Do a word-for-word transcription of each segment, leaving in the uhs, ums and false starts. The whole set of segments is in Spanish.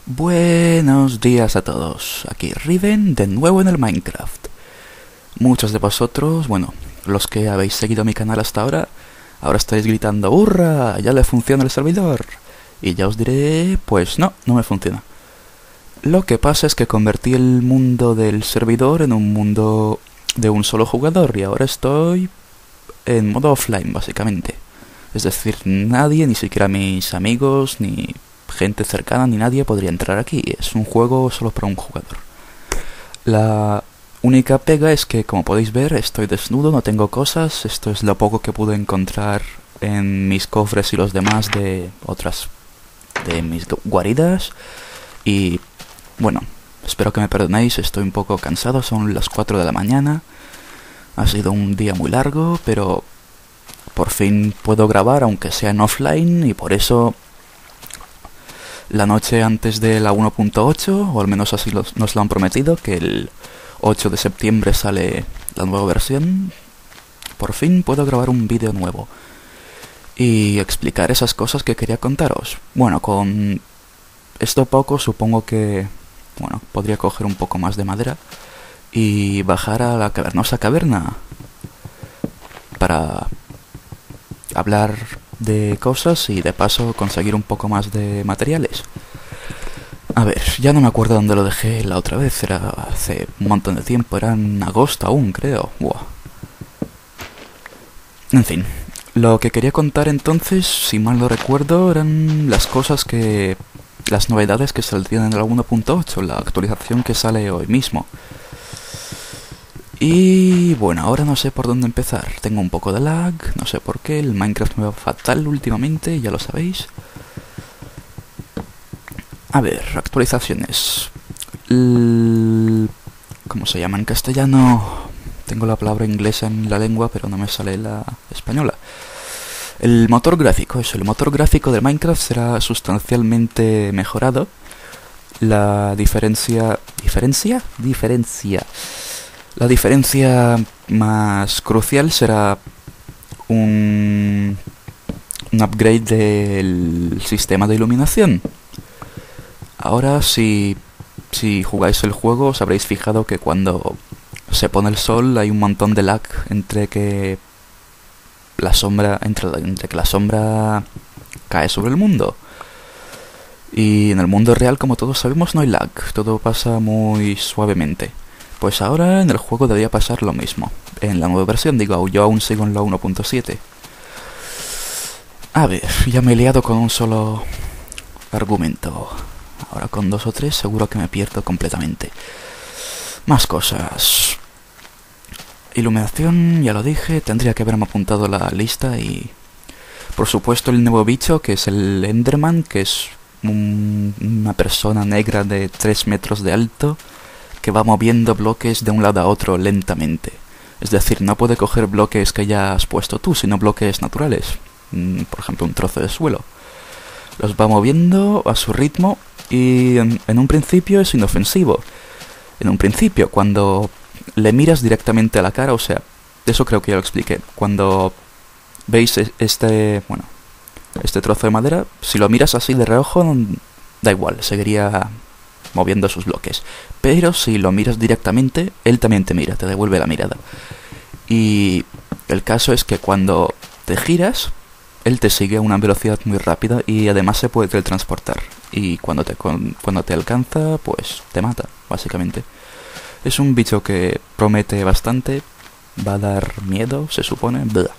Buenos días a todos, aquí Riven de nuevo en el Minecraft. Muchos de vosotros, bueno, los que habéis seguido mi canal hasta ahora, ahora estáis gritando ¡hurra! ¡Ya le funciona el servidor! Y ya os diré, pues no, no me funciona. Lo que pasa es que convertí el mundo del servidor en un mundo de un solo jugador y ahora estoy en modo offline, básicamente. Es decir, nadie, ni siquiera mis amigos, ni gente cercana, ni nadie podría entrar aquí. Es un juego solo para un jugador. La única pega es que, como podéis ver, estoy desnudo, no tengo cosas. Esto es lo poco que pude encontrar en mis cofres y los demás de otras de mis guaridas. Y bueno, espero que me perdonéis, estoy un poco cansado, son las cuatro de la mañana. Ha sido un día muy largo, pero por fin puedo grabar, aunque sea en offline, y por eso la noche antes de la uno punto ocho, o al menos así los, nos lo han prometido, que el ocho de septiembre sale la nueva versión, por fin puedo grabar un vídeo nuevo y explicar esas cosas que quería contaros. Bueno, con esto poco supongo que, bueno, podría coger un poco más de madera y bajar a la cavernosa caverna para hablar de cosas y de paso conseguir un poco más de materiales. A ver, ya no me acuerdo dónde lo dejé la otra vez, era hace un montón de tiempo, era en agosto aún, creo. Buah. En fin, lo que quería contar entonces, si mal no recuerdo, eran las cosas que... las novedades que saldrían en la uno punto ocho, la actualización que sale hoy mismo. Y bueno, ahora no sé por dónde empezar. Tengo un poco de lag, no sé por qué. El Minecraft me va fatal últimamente, ya lo sabéis. A ver, actualizaciones. L... ¿Cómo se llama en castellano? Tengo la palabra inglesa en la lengua, pero no me sale la española. El motor gráfico, eso, el motor gráfico de Minecraft será sustancialmente mejorado. La diferencia... ¿Diferencia? Diferencia... La diferencia más crucial será un, un upgrade del sistema de iluminación. Ahora, si, si jugáis el juego, os habréis fijado que cuando se pone el sol hay un montón de lag entre que la sombra, entre, entre que la sombra cae sobre el mundo. Y en el mundo real, como todos sabemos, no hay lag, todo pasa muy suavemente. Pues ahora en el juego debería pasar lo mismo. En la nueva versión, digo, yo aún sigo en la uno punto siete. A ver, ya me he liado con un solo argumento. Ahora con dos o tres seguro que me pierdo completamente. Más cosas. Iluminación, ya lo dije, tendría que haberme apuntado la lista y... Por supuesto el nuevo bicho, que es el Enderman, que es un, una persona negra de tres metros de alto, que va moviendo bloques de un lado a otro lentamente. Es decir, no puede coger bloques que ya has puesto tú, sino bloques naturales. Por ejemplo, un trozo de suelo. Los va moviendo a su ritmo y en, en un principio es inofensivo. En un principio, cuando le miras directamente a la cara, o sea, eso creo que ya lo expliqué. Cuando veis este, bueno, este trozo de madera, si lo miras así de reojo, da igual, seguiría moviendo sus bloques. Pero si lo miras directamente, él también te mira, te devuelve la mirada. Y el caso es que cuando te giras, él te sigue a una velocidad muy rápida y además se puede teletransportar. Y cuando te, con, cuando te alcanza, pues te mata, básicamente. Es un bicho que promete bastante, va a dar miedo, se supone. Blah.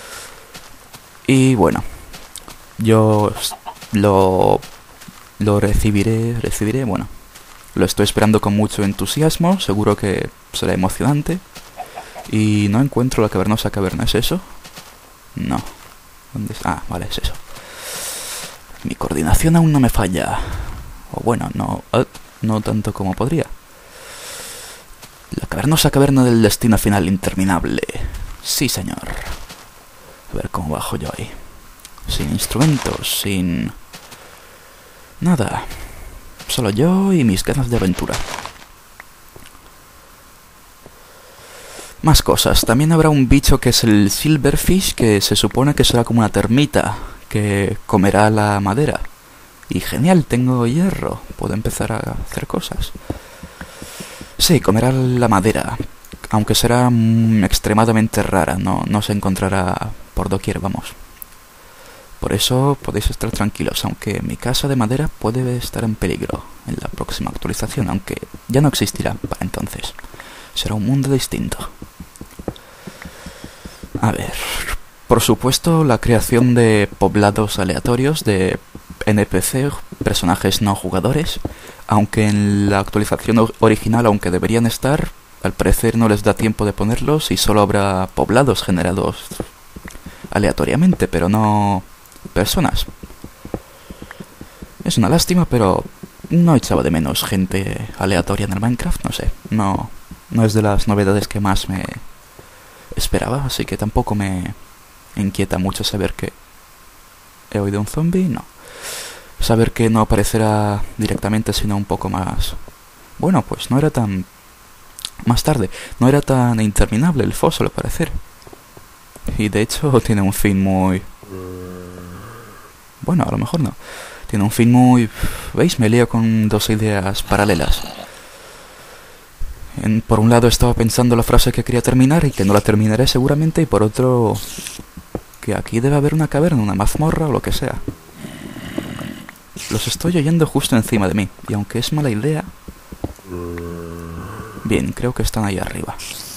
Y bueno, yo lo, lo recibiré, recibiré, bueno... Lo estoy esperando con mucho entusiasmo, seguro que será emocionante. Y no encuentro la cavernosa caverna, ¿es eso? No. ¿Dónde es? Ah, vale, es eso. Mi coordinación aún no me falla. O bueno, no, uh, no tanto como podría. La cavernosa caverna del destino final interminable. Sí, señor. A ver cómo bajo yo ahí. Sin instrumentos, sin... nada. Solo yo y mis ganas de aventura. Más cosas. También habrá un bicho que es el Silverfish, que se supone que será como una termita que comerá la madera. Y genial, tengo hierro. Puedo empezar a hacer cosas. Sí, comerá la madera. Aunque será mm, extremadamente rara. No, no se encontrará por doquier, vamos. Por eso podéis estar tranquilos. Aunque mi casa de madera puede estar en peligro en la próxima actualización. Aunque ya no existirá para entonces. Será un mundo distinto. A ver... Por supuesto, la creación de poblados aleatorios de N P C, personajes no jugadores, aunque en la actualización original, aunque deberían estar, al parecer no les da tiempo de ponerlos y solo habrá poblados generados aleatoriamente, pero no personas. Es una lástima, pero no echaba de menos gente aleatoria en el Minecraft, no sé, no, no es de las novedades que más me esperaba, así que tampoco me... inquieta mucho saber que... ¿He oído un zombie? No. Saber que no aparecerá directamente, sino un poco más... Bueno, pues no era tan... Más tarde. No era tan interminable el foso, al parecer. Y de hecho tiene un fin muy... Bueno, a lo mejor no. Tiene un fin muy... ¿Veis? Me lío con dos ideas paralelas. En, por un lado estaba pensando la frase que quería terminar y que no la terminaré seguramente, y por otro... que aquí debe haber una caverna, una mazmorra o lo que sea. Los estoy oyendo justo encima de mí, y aunque es mala idea... Bien, creo que están ahí arriba.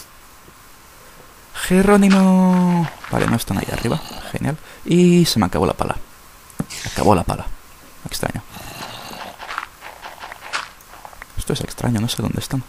¡Jerónimo! Vale, no están ahí arriba. Genial. Y se me acabó la pala. Acabó la pala. Extraño. Esto es extraño, no sé dónde están.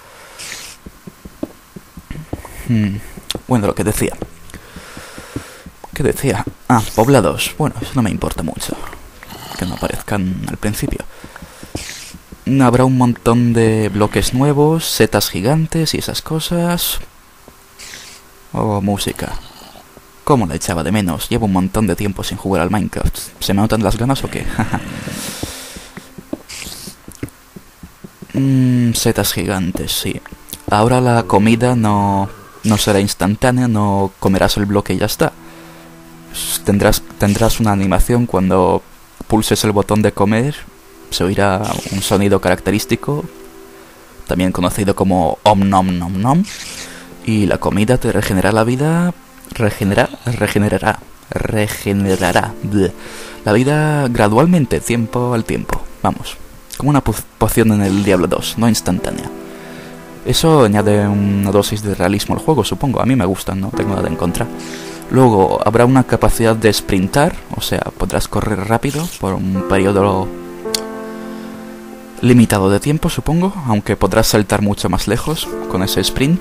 Hmm. Bueno, lo que decía. ¿Qué decía? Ah, poblados. Bueno, eso no me importa mucho. Que no aparezcan al principio. Habrá un montón de bloques nuevos, setas gigantes y esas cosas. Oh, música. ¿Cómo la echaba de menos? Llevo un montón de tiempo sin jugar al Minecraft. ¿Se me notan las ganas o qué? mm, setas gigantes, sí. Ahora la comida no, no será instantánea, no comerás el bloque y ya está. Tendrás, tendrás una animación cuando pulses el botón de comer. Se oirá un sonido característico, también conocido como om nom nom nom. Y la comida te regenerará la vida. Regenera, regenerará. Regenerará. Bleh. La vida gradualmente, tiempo al tiempo. Vamos. Como una po poción en el Diablo dos, no instantánea. Eso añade una dosis de realismo al juego, supongo. A mí me gusta, no tengo nada en contra. Luego habrá una capacidad de sprintar, o sea, podrás correr rápido por un periodo limitado de tiempo, supongo, aunque podrás saltar mucho más lejos con ese sprint.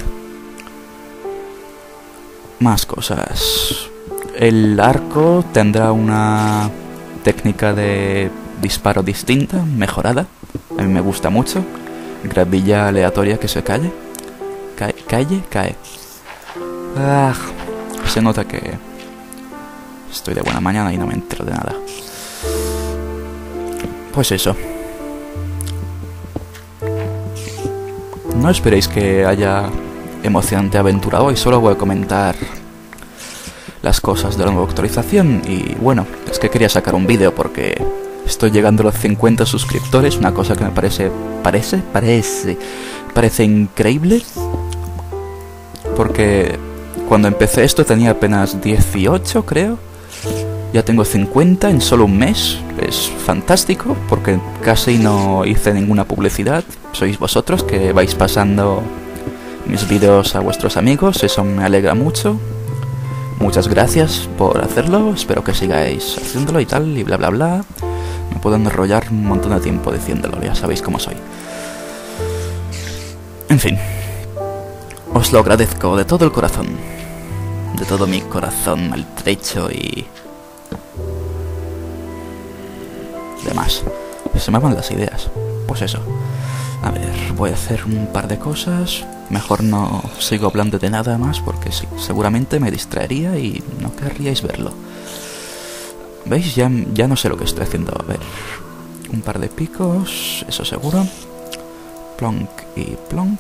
Más cosas. El arco tendrá una técnica de disparo distinta, mejorada. A mí me gusta mucho. Gravilla aleatoria que se calle. Cae, calle, cae. Ah, se nota que estoy de buena mañana y no me entero de nada. Pues eso. No esperéis que haya emocionante aventura hoy, solo voy a comentar las cosas de la nueva actualización. Y bueno, es que quería sacar un vídeo porque estoy llegando a los cincuenta suscriptores, una cosa que me parece, parece, parece, parece increíble. Porque cuando empecé esto tenía apenas dieciocho, creo. Ya tengo cincuenta en solo un mes. Es fantástico porque casi no hice ninguna publicidad. Sois vosotros que vais pasando mis vídeos a vuestros amigos. Eso me alegra mucho. Muchas gracias por hacerlo. Espero que sigáis haciéndolo y tal y bla bla bla. Me puedo enrollar un montón de tiempo diciéndolo. Ya sabéis cómo soy. En fin. Os lo agradezco de todo el corazón. De todo mi corazón maltrecho y demás. Se me van las ideas. Pues eso. A ver, voy a hacer un par de cosas. Mejor no sigo hablando de nada más porque sí, seguramente me distraería y no querríais verlo. ¿Veis? Ya, ya no sé lo que estoy haciendo. A ver. Un par de picos, eso seguro. Plonk y plonk.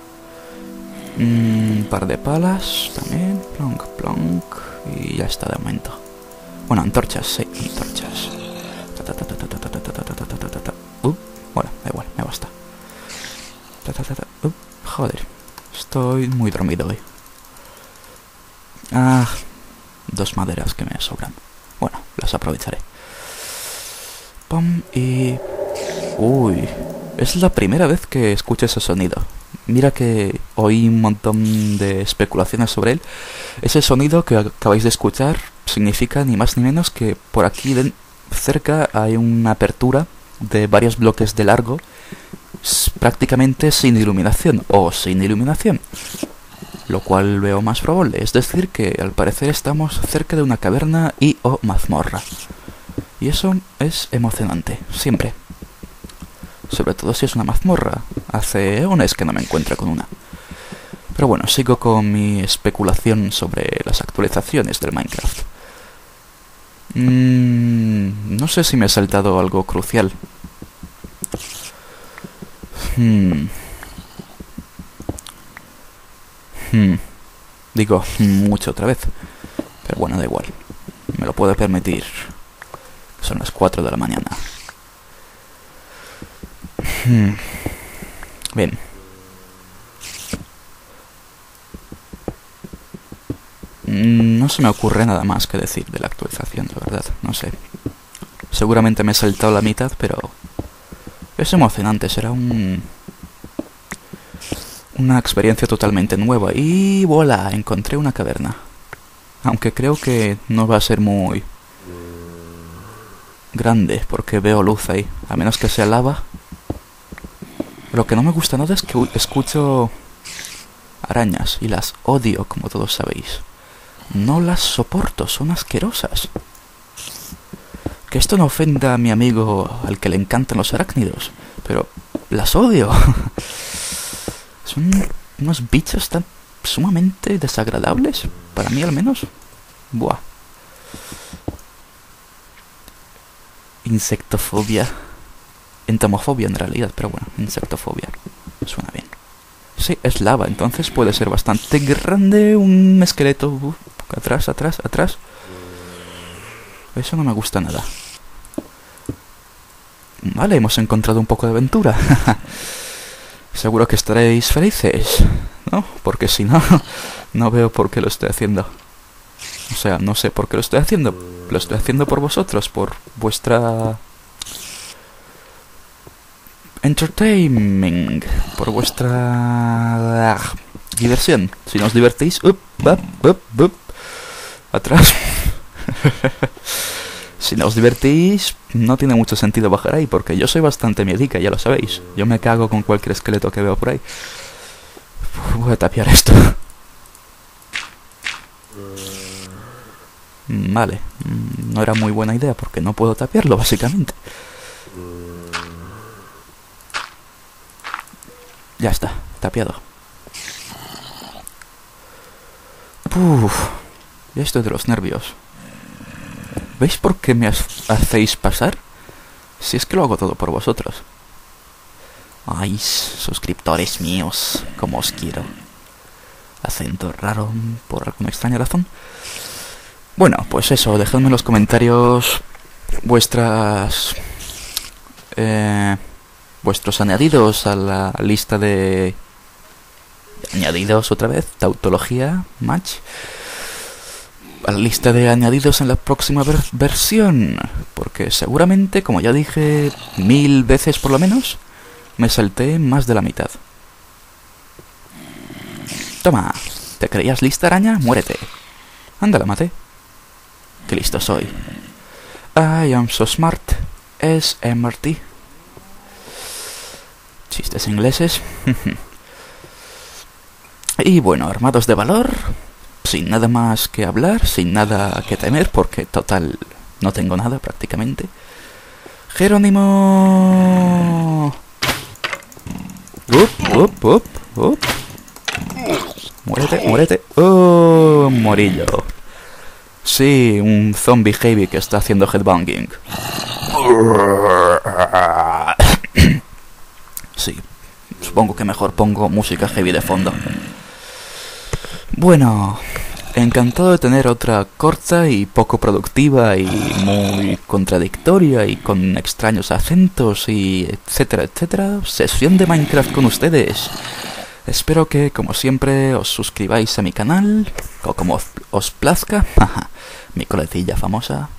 Un par de palas también. Plonk, plonk. Y ya está de momento. Bueno, antorchas, sí, antorchas. Ta, ta, ta, ta, ta, ta, ta, Joder, estoy muy dormido hoy. Ah, dos maderas que me sobran. Bueno, las aprovecharé. Pum, y... Uy, es la primera vez que escucho ese sonido. Mira que oí un montón de especulaciones sobre él. Ese sonido que acabáis de escuchar significa ni más ni menos que por aquí de cerca hay una apertura de varios bloques de largo, prácticamente sin iluminación o sin iluminación, lo cual veo más probable. Es decir que al parecer estamos cerca de una caverna y o mazmorra. Y eso es emocionante, siempre. Sobre todo si es una mazmorra. Hace eones que no me encuentro con una. Pero bueno, sigo con mi especulación sobre las actualizaciones del Minecraft. Mm, no sé si me he saltado algo crucial. Hmm. Hmm. Digo, mucho otra vez. Pero bueno, da igual. Me lo puedo permitir. Son las cuatro de la mañana. Hmm. Bien. No se me ocurre nada más que decir de la actualización, la verdad. No sé. Seguramente me he saltado la mitad, pero... es emocionante. Será un... una experiencia totalmente nueva. Y voilà, encontré una caverna. Aunque creo que no va a ser muy... grande, porque veo luz ahí. A menos que sea lava. Lo que no me gusta nada es que escucho arañas y las odio, como todos sabéis. No las soporto, son asquerosas. Que esto no ofenda a mi amigo al que le encantan los arácnidos, pero las odio. Son unos bichos tan sumamente desagradables, para mí al menos. Buah. Insectofobia. Entomofobia en realidad, pero bueno, insectofobia. Suena bien. Sí, es lava, entonces puede ser bastante grande un esqueleto. Uh, atrás, atrás, atrás. Eso no me gusta nada. Vale, hemos encontrado un poco de aventura. Seguro que estaréis felices, ¿no? Porque si no, no veo por qué lo estoy haciendo. O sea, no sé por qué lo estoy haciendo. Lo estoy haciendo por vosotros, por vuestra... entertainment, por vuestra diversión. Si no os divertís, up, up, up, up, atrás. Si no os divertís, no tiene mucho sentido bajar ahí, porque yo soy bastante miedica, ya lo sabéis. Yo me cago con cualquier esqueleto que veo por ahí. Voy a tapiar esto. Vale, no era muy buena idea porque no puedo tapiarlo, básicamente. Ya está, tapiado. Uf, ya estoy de los nervios. ¿Veis por qué me hacéis pasar? Si es que lo hago todo por vosotros. Ay, suscriptores míos, como os quiero. Acento raro por alguna extraña razón. Bueno, pues eso, dejadme en los comentarios vuestras... Eh... vuestros añadidos a la lista de... añadidos otra vez, tautología, match. A la lista de añadidos en la próxima ver versión. Porque seguramente, como ya dije mil veces por lo menos, me salté más de la mitad. Toma, ¿te creías lista, araña? Muérete. Anda, la maté. Qué listo soy. I am so smart. S M R T. Chistes ingleses. Y bueno, armados de valor, sin nada más que hablar, sin nada que temer, porque total no tengo nada prácticamente. Jerónimo. Up, up, up, up. Muérete, muérete. Oh, morillo. Sí, un zombie heavy que está haciendo headbanging. Sí, supongo que mejor pongo música heavy de fondo. Bueno, encantado de tener otra corta y poco productiva y muy contradictoria y con extraños acentos y etcétera, etcétera, sesión de Minecraft con ustedes. Espero que, como siempre, os suscribáis a mi canal, o como os, os plazca, mi coletilla famosa,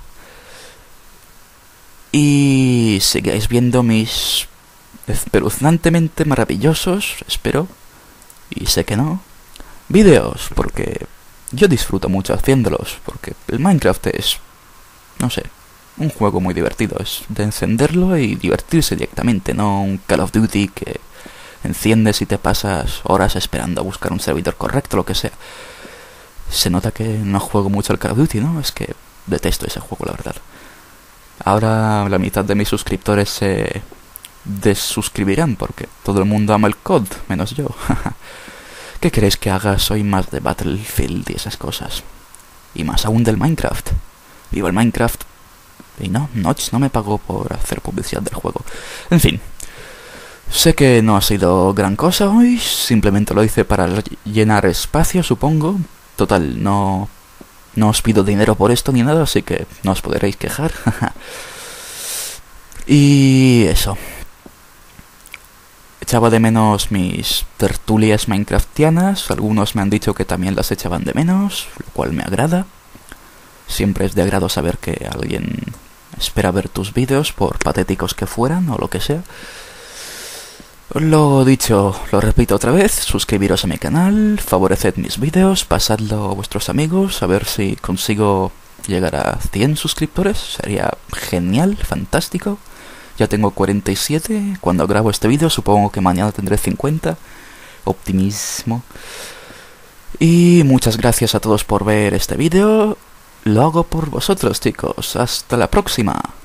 y sigáis viendo mis espeluznantemente maravillosos, espero, y sé que no, vídeos, porque yo disfruto mucho haciéndolos, porque el Minecraft es, no sé, un juego muy divertido, es de encenderlo y divertirse directamente, no un Call of Duty que enciendes y te pasas horas esperando a buscar un servidor correcto, lo que sea. Se nota que no juego mucho al Call of Duty, ¿no? Es que detesto ese juego, la verdad. Ahora la mitad de mis suscriptores se desuscribirán porque todo el mundo ama el C O D, menos yo. ¿Qué queréis que haga? Soy más de Battlefield y esas cosas. Y más aún del Minecraft. Vivo el Minecraft. Y no, Notch no me pagó por hacer publicidad del juego. En fin. Sé que no ha sido gran cosa hoy, simplemente lo hice para llenar espacio, supongo. Total, no, no os pido dinero por esto ni nada, así que no os podréis quejar. Y eso. Echaba de menos mis tertulias minecraftianas, algunos me han dicho que también las echaban de menos, lo cual me agrada. Siempre es de agrado saber que alguien espera ver tus vídeos, por patéticos que fueran o lo que sea. Lo dicho, lo repito otra vez, suscribiros a mi canal, favoreced mis vídeos, pasadlo a vuestros amigos, a ver si consigo llegar a cien suscriptores, sería genial, fantástico. Ya tengo cuarenta y siete, cuando grabo este vídeo supongo que mañana tendré cincuenta, optimismo. Y muchas gracias a todos por ver este vídeo, lo hago por vosotros chicos, hasta la próxima.